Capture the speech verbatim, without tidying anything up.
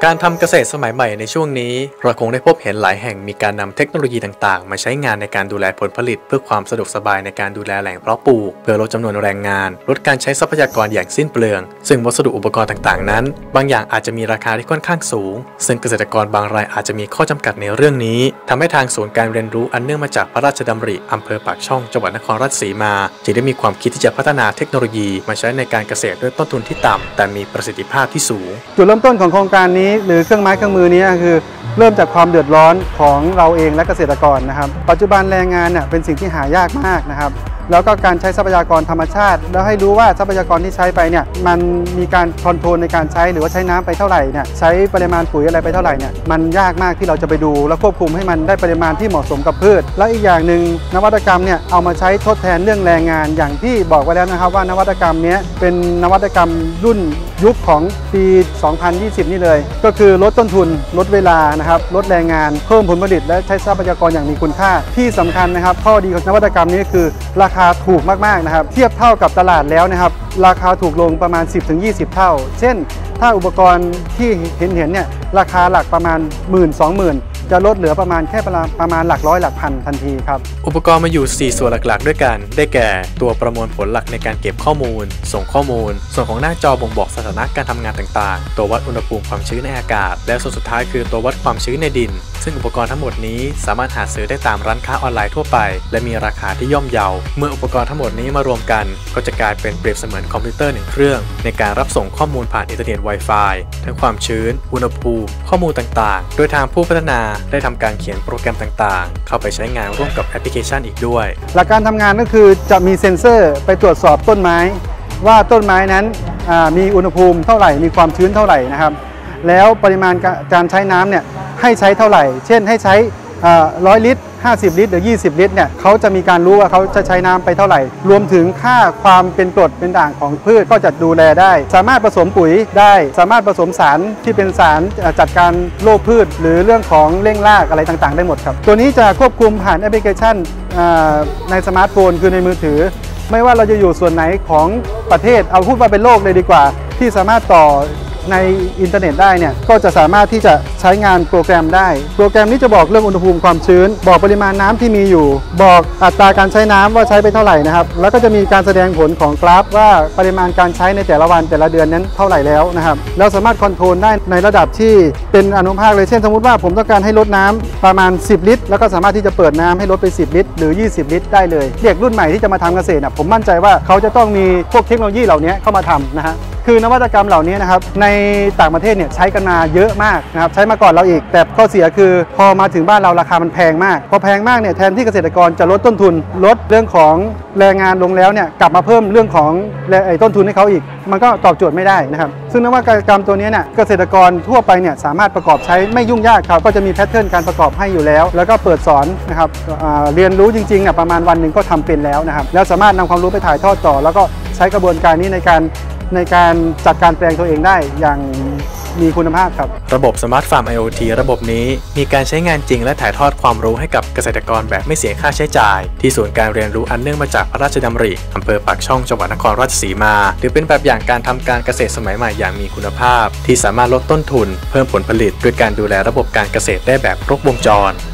การทำเกษตรสมัยใหม่ในช่วงนี้เราคงได้พบเห็นหลายแห่งมีการนำเทคโนโลยีต่างๆมาใช้งานในการดูแลผลผลิตเพื่อความสะดวกสบายในการดูแลแหล่งเพาะปลูกเพื่อลดจำนวนแรงงานลดการใช้ทรัพยากรอย่างสิ้นเปลืองซึ่งวัสดุอุปกรณ์ต่างๆนั้นบางอย่างอาจจะมีราคาที่ค่อนข้างสูงซึ่งเกษตรกรบางรายอาจจะมีข้อจำกัดในเรื่องนี้ทำให้ทางศูนย์การเรียนรู้อันเนื่องมาจากพระราชดำริอำเภอปากช่องจังหวัดนครราชสีมาจึงได้มีความคิดที่จะพัฒนาเทคโนโลยีมาใช้ในการเกษตรด้วยต้นทุนที่ต่ำแต่มีประสิทธิภาพที่สูงจุดเริ่มต้นของโครงการนี้หรือเครื่องไม้เครื่องมือนี้คือเริ่มจากความเดือดร้อนของเราเองและเกษตรกรนะครับปัจจุบันแรงงานเนี่ยเป็นสิ่งที่หายากมากนะครับแล้วก็การใช้ทรัพยากรธรรมชาติแล้วให้รู้ว่าทรัพยากรที่ใช้ไปเนี่ยมันมีการคอนโทรลในการใช้หรือว่าใช้น้ำไปเท่าไหร่เนี่ยใช้ปริมาณปุ๋ยอะไรไปเท่าไหร่เนี่ยมันยากมากที่เราจะไปดูและควบคุมให้มันได้ปริมาณที่เหมาะสมกับพืชและอีกอย่างหนึ่งนวัตกรรมเนี่ยเอามาใช้ทดแทนเรื่องแรงงานอย่างที่บอกไว้แล้วนะครับว่านวัตกรรมนี้เป็นนวัตกรรมรุ่นยุคของปี สองพันยี่สิบ นี่เลยก็คือลดต้นทุนลดเวลานะครับลดแรงงานเพิ่มผลผลิตและใช้ทรัพยากรอย่างมีคุณค่าที่สำคัญนะครับข้อดีของนวัตกรรมนี้คือราคาถูกมากๆนะครับเทียบเท่ากับตลาดแล้วนะครับราคาถูกลงประมาณ สิบถึงยี่สิบ เท่าเช่นถ้าอุปกรณ์ที่เห็นเห็นเนี่ยราคาหลักประมาณ หมื่น สองหมื่น จะลดเหลือประมาณแค่ประมาณหลักร้อยหลักพันทันทีครับอุปกรณ์มาอยู่สี่ส่วนหลักๆด้วยกันได้แก่ตัวประมวลผลหลักในการเก็บข้อมูลส่งข้อมูลส่วนของหน้าจอบ่งบอกสถานะการทำงานต่างๆตัววัดอุณหภูมิความชื้นในอากาศและส่วนสุดท้ายคือตัววัดความชื้นในดินซึ่งอุปกรณ์ทั้งหมดนี้สามารถหาซื้อได้ตามร้านค้าออนไลน์ทั่วไปและมีราคาที่ย่อมเยาเมื่ออุปกรณ์ทั้งหมดนี้มารวมกันก็จะกลายเป็นเปรียบเสมือนคอมพิวเตอร์หนึ่งเครื่องในการรับส่งข้อมูลผ่านอินเทอร์เน็ต Wi-Fi ทั้งความชื้นอุณหภูมิข้อมูลต่างๆโดยทางผู้พัฒนาได้ทำการเขียนโปรแกรมต่างๆเข้าไปใช้งานร่วมกับแอปพลิเคชันอีกด้วยหลักการทำงานก็คือจะมีเซ็นเซอร์ไปตรวจสอบต้นไม้ว่าต้นไม้นั้นมีอุณหภูมิเท่าไหร่มีความชื้นเท่าไหร่นะครับแล้วปริมาณการใช้น้ำเนี่ยให้ใช้เท่าไหร่เช่นให้ใช้ร้อยลิตรห้าสิบลิตรหรือยี่สิบลิตรเนี่ยเขาจะมีการรู้ว่าเขาจะใช้น้ำไปเท่าไหร่รวมถึงค่าความเป็นกรดเป็นด่างของพืชก็จะดูแลได้สามารถผสมปุ๋ยได้สามารถผสมสารที่เป็นสารจัดการโรคพืชหรือเรื่องของเร่งรากอะไรต่างๆได้หมดครับตัวนี้จะควบคุมผ่านแอปพลิเคชันในสมาร์ทโฟนคือในมือถือไม่ว่าเราจะอยู่ส่วนไหนของประเทศเอาพูดว่าเป็นโลกเลยดีกว่าที่สามารถต่อในอินเทอร์เน็ตได้เนี่ยก็จะสามารถที่จะใช้งานโปรแกรมได้โปรแกรมนี้จะบอกเรื่องอุณหภูมิความชื้นบอกปริมาณน้ำที่มีอยู่บอกอัตราการใช้น้ำว่าใช้ไปเท่าไหร่นะครับแล้วก็จะมีการแสดงผลของกราฟว่าปริมาณการใช้ในแต่ละวันแต่ละเดือนนั้นเท่าไหร่แล้วนะครับแล้วสามารถคอนโทรลได้ในระดับที่เป็นอนุภาคเลยเช่นสมมติว่าผมต้องการให้ลดน้ำประมาณสิบลิตรแล้วก็สามารถที่จะเปิดน้ำให้ลดไปสิบลิตรหรือยี่สิบลิตรได้เลยเด็กรุ่นใหม่ที่จะมาทำเกษตรผมมั่นใจว่าเขาจะต้องมีพวกเทคโนโลยีเหล่านี้เข้ามาทำนะฮะคือนวัตกรรมเหล่านี้นะครับในต่างประเทศเนี่ยใช้กันมาเยอะมากนะครับใช้มาก่อนเราอีกแต่ข้อเสียคือพอมาถึงบ้านเราราคามันแพงมากพอแพงมากเนี่ยแทนที่เกษตรกรจะลดต้นทุนลดเรื่องของแรงงานลงแล้วเนี่ยกลับมาเพิ่มเรื่องของต้นทุนให้เขาอีกมันก็ตอบโจทย์ไม่ได้นะครับซึ่งนวัตกรรมตัวนี้เนี่ยเกษตรกรทั่วไปเนี่ยสามารถประกอบใช้ไม่ยุ่งยากครับก็จะมีแพทเทิร์นการประกอบให้อยู่แล้วแล้วก็เปิดสอนนะครับเรียนรู้จริงๆเนี่ยประมาณวันหนึ่งก็ทำเป็นแล้วนะครับแล้วสามารถนำความรู้ไปถ่ายทอดต่อแล้วก็ใช้กระบวนการนี้ในการในการจัดการแปลงตัวเองได้อย่างมีคุณภาพครับระบบสมาร์ทฟาร์ม ไอ โอ ที ระบบนี้มีการใช้งานจริงและถ่ายทอดความรู้ให้กับเกษตรกรแบบไม่เสียค่าใช้จ่ายที่ศูนย์การเรียนรู้อันเนื่องมาจากพระราชดำริอำเภอปากช่องจังหวัดนครราชสีมาถือเป็นแบบอย่างการทำการเกษตรสมัยใหม่อย่างมีคุณภาพที่สามารถลดต้นทุนเพิ่มผลผลิตด้วยการดูแลระบบการเกษตรได้แบบครบวงจร